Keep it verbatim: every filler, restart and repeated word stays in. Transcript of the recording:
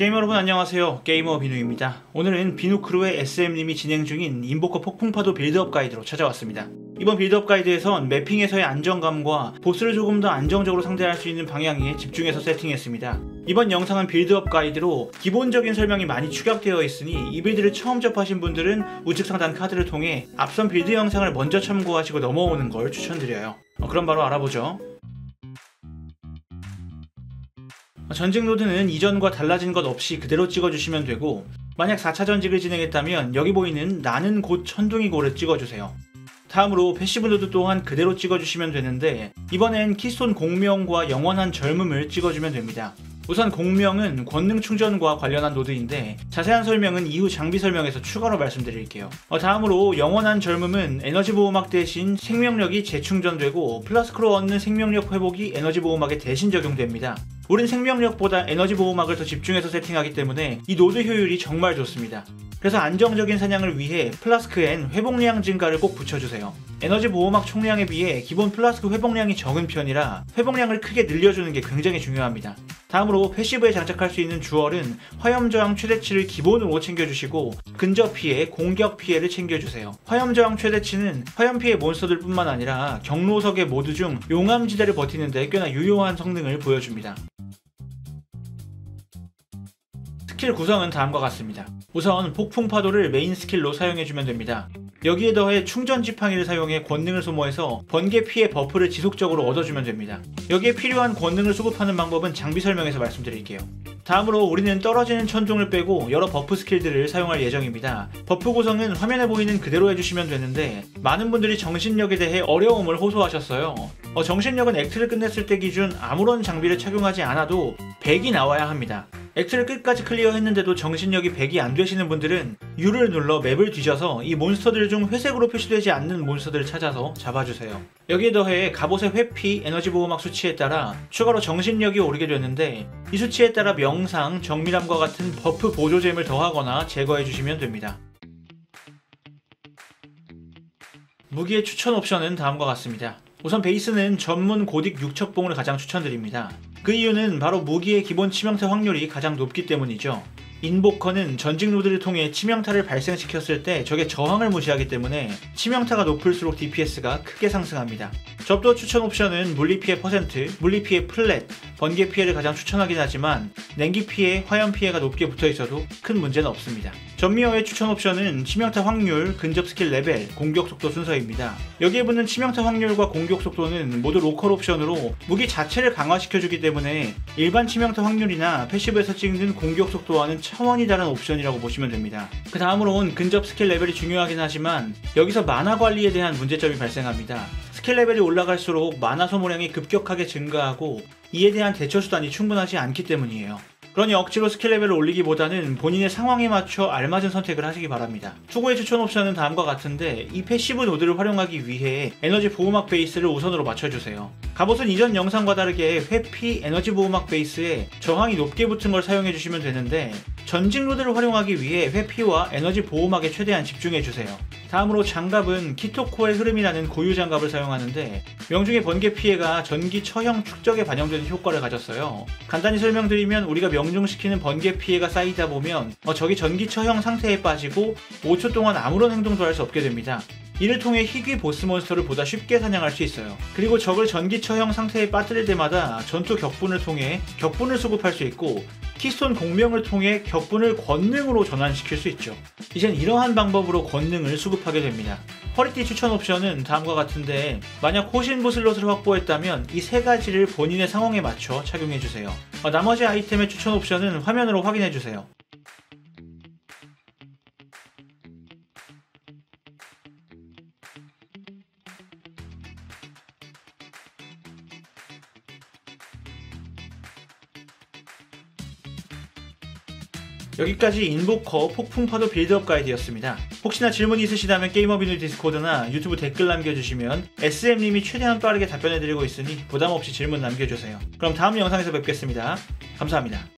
게이머 여러분 안녕하세요. 게이머 비누입니다. 오늘은 비누크루의 에스엠님이 진행 중인 인보커 폭풍파도 빌드업 가이드로 찾아왔습니다. 이번 빌드업 가이드에선 매핑에서의 안정감과 보스를 조금 더 안정적으로 상대할 수 있는 방향에 집중해서 세팅했습니다. 이번 영상은 빌드업 가이드로 기본적인 설명이 많이 축약되어 있으니 이 빌드를 처음 접하신 분들은 우측 상단 카드를 통해 앞선 빌드 영상을 먼저 참고하시고 넘어오는 걸 추천드려요. 어, 그럼 바로 알아보죠. 전직 로드는 이전과 달라진 것 없이 그대로 찍어주시면 되고, 만약 사 차 전직을 진행했다면 여기 보이는 나는 곧 천둥이고를 찍어주세요. 다음으로 패시브 로드 또한 그대로 찍어주시면 되는데, 이번엔 키스톤 공명과 영원한 젊음을 찍어주면 됩니다. 우선 공명은 권능 충전과 관련한 노드인데 자세한 설명은 이후 장비 설명에서 추가로 말씀드릴게요. 어, 다음으로 영원한 젊음은 에너지 보호막 대신 생명력이 재충전되고 플라스크로 얻는 생명력 회복이 에너지 보호막에 대신 적용됩니다. 우린 생명력보다 에너지 보호막을 더 집중해서 세팅하기 때문에 이 노드 효율이 정말 좋습니다. 그래서 안정적인 사냥을 위해 플라스크엔 회복량 증가를 꼭 붙여주세요. 에너지 보호막 총량에 비해 기본 플라스크 회복량이 적은 편이라 회복량을 크게 늘려주는 게 굉장히 중요합니다. 다음으로 패시브에 장착할 수 있는 주얼은 화염저항 최대치를 기본으로 챙겨주시고 근접 피해, 공격 피해를 챙겨주세요. 화염저항 최대치는 화염피해 몬스터들 뿐만 아니라 경로석의 모드 중 용암지대를 버티는 데 꽤나 유효한 성능을 보여줍니다. 스킬 구성은 다음과 같습니다. 우선 폭풍파도를 메인 스킬로 사용해주면 됩니다. 여기에 더해 충전 지팡이를 사용해 권능을 소모해서 번개 피해 버프를 지속적으로 얻어주면 됩니다. 여기에 필요한 권능을 수급하는 방법은 장비 설명에서 말씀드릴게요. 다음으로 우리는 떨어지는 천둥을 빼고 여러 버프 스킬들을 사용할 예정입니다. 버프 구성은 화면에 보이는 그대로 해주시면 되는데, 많은 분들이 정신력에 대해 어려움을 호소하셨어요. 어, 정신력은 액트를 끝냈을 때 기준 아무런 장비를 착용하지 않아도 백이 나와야 합니다. 액트를 끝까지 클리어했는데도 정신력이 백이 안 되시는 분들은 U를 눌러 맵을 뒤져서 이 몬스터들 중 회색으로 표시되지 않는 몬스터들을 찾아서 잡아주세요. 여기에 더해 갑옷의 회피, 에너지 보호막 수치에 따라 추가로 정신력이 오르게 되는데, 이 수치에 따라 명상, 정밀함과 같은 버프 보조잼을 더하거나 제거해주시면 됩니다. 무기의 추천 옵션은 다음과 같습니다. 우선 베이스는 전문 고딕 육척봉을 가장 추천드립니다. 그 이유는 바로 무기의 기본 치명타 확률이 가장 높기 때문이죠. 인보커는 전직 로드를 통해 치명타를 발생시켰을 때 적의 저항을 무시하기 때문에 치명타가 높을수록 디피에스가 크게 상승합니다. 접도 추천 옵션은 물리피해 퍼센트, 물리피해 플랫, 번개 피해를 가장 추천하긴 하지만 냉기 피해, 화염 피해가 높게 붙어있어도 큰 문제는 없습니다. 전미어의 추천 옵션은 치명타 확률, 근접 스킬 레벨, 공격 속도 순서입니다. 여기에 붙는 치명타 확률과 공격 속도는 모두 로컬 옵션으로 무기 자체를 강화시켜주기 때문에 일반 치명타 확률이나 패시브에서 찍는 공격 속도와는 차원이 다른 옵션이라고 보시면 됩니다. 그 다음으로는 근접 스킬 레벨이 중요하긴 하지만 여기서 마나 관리에 대한 문제점이 발생합니다. 스킬 레벨이 올라갈수록 마나 소모량이 급격하게 증가하고 이에 대한 대처 수단이 충분하지 않기 때문이에요. 그러니 억지로 스킬 레벨을 올리기보다는 본인의 상황에 맞춰 알맞은 선택을 하시기 바랍니다. 추구의 추천 옵션은 다음과 같은데, 이 패시브 노드를 활용하기 위해 에너지 보호막 베이스를 우선으로 맞춰주세요. 갑옷은 이전 영상과 다르게 회피, 에너지 보호막 베이스에 저항이 높게 붙은 걸 사용해주시면 되는데, 전직 로드를 활용하기 위해 회피와 에너지 보호막에 최대한 집중해주세요. 다음으로 장갑은 키토코의 흐름이라는 고유 장갑을 사용하는데, 명중의 번개 피해가 전기 처형 축적에 반영되는 효과를 가졌어요. 간단히 설명드리면 우리가 명중시키는 번개 피해가 쌓이다 보면 어, 적이 전기 처형 상태에 빠지고 오 초 동안 아무런 행동도 할 수 없게 됩니다. 이를 통해 희귀 보스 몬스터를 보다 쉽게 사냥할 수 있어요. 그리고 적을 전기 처형 상태에 빠뜨릴 때마다 전투 격분을 통해 격분을 수급할 수 있고, 키스톤 공명을 통해 격분을 권능으로 전환시킬 수 있죠. 이젠 이러한 방법으로 권능을 수급하게 됩니다. 허리띠 추천 옵션은 다음과 같은데, 만약 호신부 슬롯을 확보했다면 이 세 가지를 본인의 상황에 맞춰 착용해주세요. 어, 나머지 아이템의 추천 옵션은 화면으로 확인해주세요. 여기까지 인보커 폭풍파도 빌드업 가이드였습니다. 혹시나 질문이 있으시다면 게이머비누 디스코드나 유튜브 댓글 남겨주시면 에스엠님이 최대한 빠르게 답변해드리고 있으니 부담없이 질문 남겨주세요. 그럼 다음 영상에서 뵙겠습니다. 감사합니다.